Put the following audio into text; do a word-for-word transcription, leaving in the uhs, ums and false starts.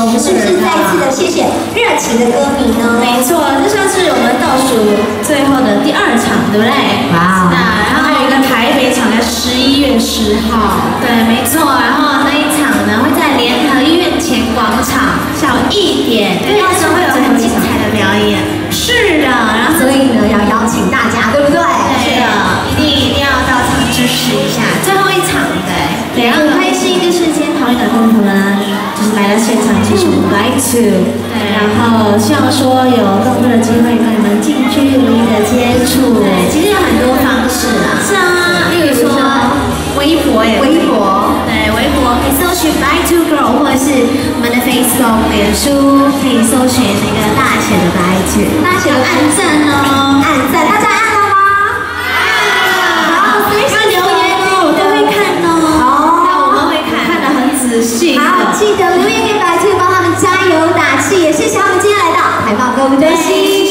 我们是不是再一次的谢谢热情的歌迷呢？ 没错，这算是我们倒数最后的第二场，对不对？哇！那然后还有一个台北场在十一月十号，对，没错。然后那一场呢会在联合医院前广场，下午一点，对，到时候会有很精彩的表演。是的，然后所以呢要邀请大家，对不对？ 是的，一定一定要到场支持一下。最后一场，对，对，很开心，就是今天桃园的朋友们就是来到现场，其实我们来 to， 对，然后希望说有更多的机会跟你们近距离的接触。对，其实有很多方式啊，是啊，例如说微博也微博， 对，微博可以搜寻 By Two Girl， 或者是我们的 Facebook 脸书可以搜寻那个大写的 By Two， 大写的按赞哦， 按赞，大家按了吗？ 好，要留言哦，我都会看哦。哦，我们会看，看得很仔细。 好，记得留言给白兔，帮他们加油打气，也谢谢他们今天来到海报歌舞中心。